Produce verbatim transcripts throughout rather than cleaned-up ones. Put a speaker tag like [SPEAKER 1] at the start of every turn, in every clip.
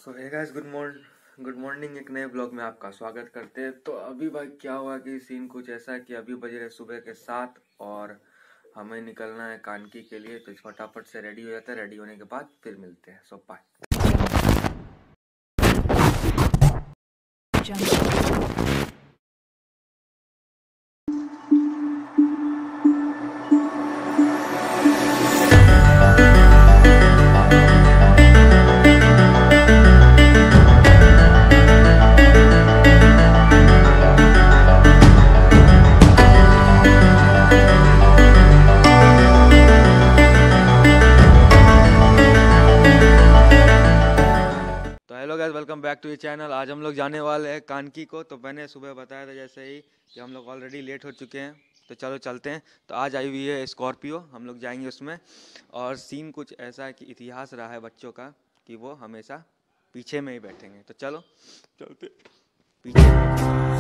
[SPEAKER 1] सो hey guys, good morning good morning एक नए blog में आपका स्वागत करते हैं। तो अभी भाई क्या हुआ कि सीन कुछ ऐसा है कि अभी बज रहे सुबह के सात और हमें निकलना है कानकी के लिए। तो फटाफट से रेडी हो जाता है। रेडी होने के बाद फिर मिलते हैं। So bye. Hello guys, welcome back to ये चैनल। आज हम लोग जाने वाले हैं कानकी को। तो मैंने सुबह बताया था जैसे ही कि हम लोग ऑलरेडी लेट हो चुके हैं, तो चलो चलते हैं। तो आज आई हुई है स्कॉर्पियो, हम लोग जाएंगे उसमें। और सीन कुछ ऐसा है कि इतिहास रहा है बच्चों का कि वो हमेशा पीछे में ही बैठेंगे। तो चलो चलते पीछे।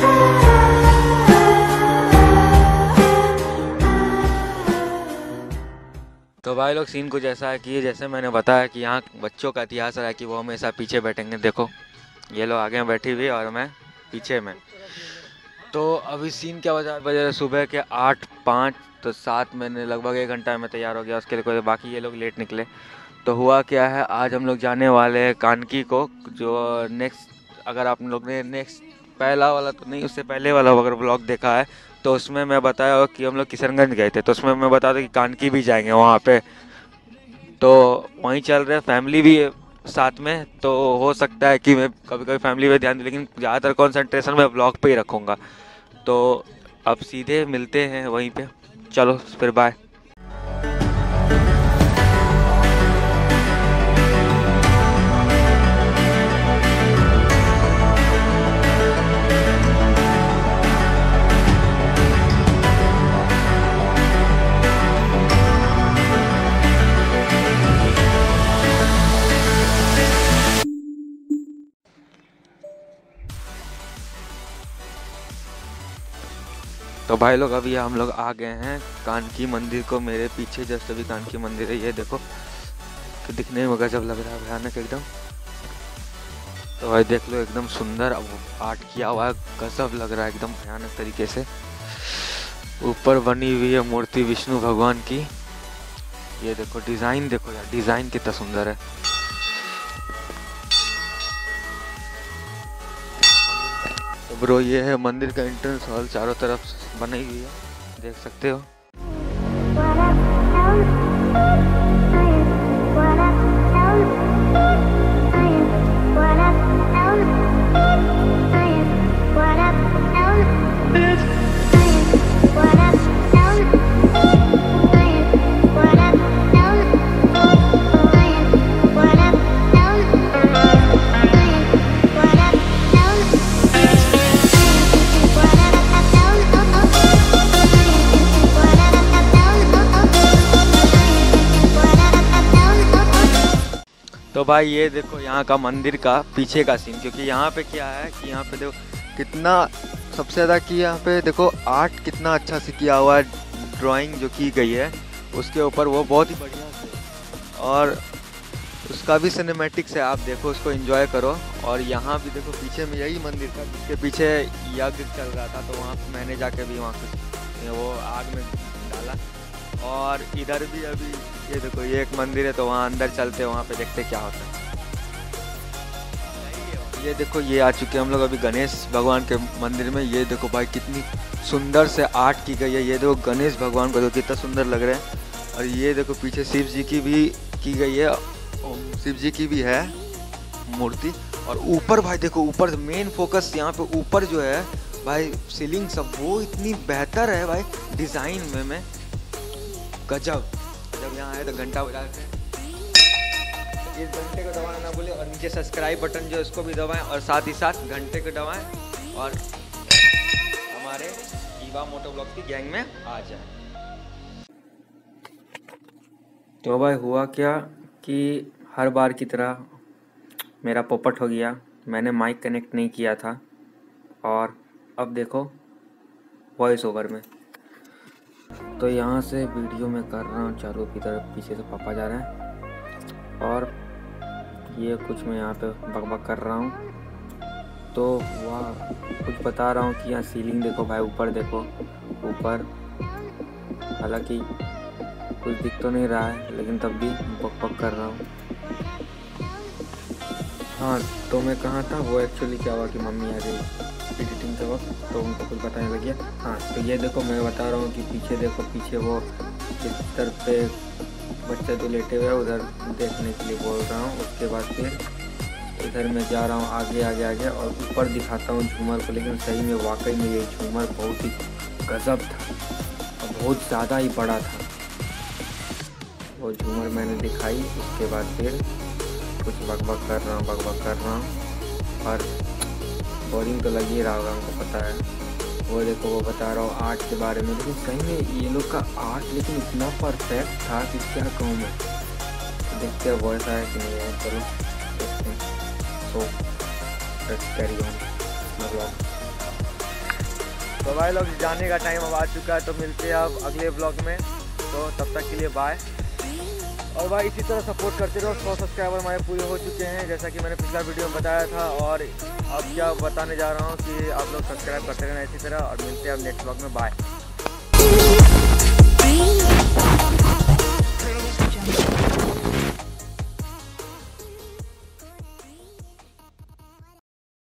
[SPEAKER 1] तो भाई लोग सीन कुछ ऐसा है कि जैसे मैंने बताया कि यहाँ बच्चों का इतिहास रहा है कि वो हमेशा पीछे बैठेंगे। देखो ये लोग आगे बैठी हुई और मैं पीछे में। तो अभी सीन क्या बजा बजे सुबह के आठ पाँच तो सात मैंने लगभग एक घंटा में तैयार हो गया उसके लिए। कोई बाकी ये लोग लेट निकले। तो हुआ क्या है, आज हम लोग जाने वाले हैं कानकी को। जो नेक्स्ट अगर आप लोग ने नेक्स्ट पहला वाला तो नहीं, उससे पहले वाला अगर ब्लॉग देखा है तो उसमें मैं बताया कि हम लोग किशनगंज गए थे। तो उसमें मैं बता दूं कि कानकी भी जाएंगे वहाँ पे। तो वहीं चल रहे, फैमिली भी साथ में। तो हो सकता है कि मैं कभी कभी फैमिली पे ध्यान दूँ, लेकिन ज़्यादातर कॉन्सेंट्रेशन मैं ब्लॉग पे ही रखूँगा। तो अब सीधे मिलते हैं वहीं पे। चलो फिर बाय। तो भाई लोग अभी हम लोग आ गए हैं कानकी मंदिर को। मेरे पीछे जस्ट अभी कानकी मंदिर है, ये देखो कि दिखने में गजब लग रहा है, भयानक एकदम। तो भाई देख लो एकदम सुंदर अब आर्ट किया हुआ है, गजब लग रहा है एकदम भयानक तरीके से। ऊपर बनी हुई है मूर्ति विष्णु भगवान की। ये देखो डिजाइन, देखो यार डिजाइन कितना सुंदर है। तो ब्रो ये है मंदिर का एंट्रेंस हॉल, चारों तरफ बनी हुई है, देख सकते हो। तो भाई ये देखो यहाँ का मंदिर का पीछे का सीन, क्योंकि यहाँ पे क्या है कि यहाँ पे देखो कितना सबसे ज़्यादा कि यहाँ पे देखो आर्ट कितना अच्छा से किया हुआ है। ड्राइंग जो की गई है उसके ऊपर वो बहुत ही बढ़िया से, और उसका भी सिनेमैटिक्स है, आप देखो उसको एंजॉय करो। और यहाँ भी देखो पीछे में यही मंदिर का, जिसके पीछे यज्ञ चल रहा था, तो वहाँ मैंने जाके भी वहाँ कुछ वो आग में डाला। और इधर भी अभी ये देखो ये एक मंदिर है, तो वहाँ अंदर चलते हैं, वहाँ पे देखते क्या होता है। ये देखो ये आ चुके हम लोग अभी गणेश भगवान के मंदिर में। ये देखो भाई कितनी सुंदर से आर्ट की गई है। ये देखो गणेश भगवान को देखो कितना सुंदर लग रहे हैं। और ये देखो पीछे शिव जी की भी की गई है, शिव जी की भी है मूर्ति। और ऊपर भाई देखो ऊपर मेन फोकस यहाँ पे ऊपर जो है भाई सीलिंग सब वो इतनी बेहतर है भाई डिज़ाइन में में गजब। जब यहाँ आए तो घंटा बजाते हैं, इस घंटे को दबाना ना भूलें। और नीचे सब्सक्राइब बटन जो इसको भी दबाएं, और साथ ही साथ घंटे को दबाएं, और हमारे ईवा मोटो ब्लॉग की गैंग में आ जाए। तो भाई हुआ क्या कि हर बार की तरह मेरा पोपट हो गया। मैंने माइक कनेक्ट नहीं किया था, और अब देखो वॉइस ओवर में। तो यहाँ से वीडियो में कर रहा हूँ चालू की तरफ, पीछे से पापा जा रहे हैं। और ये कुछ मैं यहाँ पे बकबक कर रहा हूँ। तो वाह, कुछ बता रहा हूँ कि यहाँ सीलिंग देखो भाई, ऊपर देखो, ऊपर हालांकि कुछ दिख तो नहीं रहा है लेकिन तब भी बकबक कर रहा हूँ। हाँ, तो मैं कहाँ था, वो एक्चुअली क्या हुआ कि मम्मी आ गई एडिटिंग के वक्त, तो उनको कुछ बताने लग गया। हाँ, तो ये देखो मैं बता रहा हूँ कि पीछे देखो, पीछे वो बिस्तर पे बच्चा जो लेटे हुए है उधर देखने के लिए बोल रहा हूँ। उसके बाद फिर इधर मैं जा रहा हूँ आगे आगे आगे और ऊपर दिखाता हूँ झूमर को। लेकिन सही में वाकई में ये झूमर बहुत ही गजब था और बहुत ज़्यादा ही बड़ा था। वो झूमर मैंने दिखाई, उसके बाद फिर कुछ बकबक कर रहा हूँ बकबक कर रहा हूँ और बोरिंग तो लग ही रहा होगा, हमको पता है। वो देखो वो बता रहा हूँ आर्ट के बारे में, लेकिन सही में ये लोग का आर्ट लेकिन इतना परफेक्ट था कि क्या कहूँ मैं। तो देखते हैं वो ऐसा है कि नहीं है, चलो देखते हैं। So let's carry on vlog. तो भाई लोग जाने का टाइम अब आ चुका है, तो मिलते हैं अब अगले व्लॉग में। तो तब तक के लिए बाय। और भाई इसी तरह सपोर्ट करते रहो। सौ सब्सक्राइबर हमारे पूरे हो चुके हैं जैसा कि मैंने पिछला वीडियो में बताया था, और अब क्या बताने जा रहा हूँ कि आप लोग सब्सक्राइब करते रहना इसी तरह। और मिलते हैं अब नेक्स्ट व्लॉग में, बाय।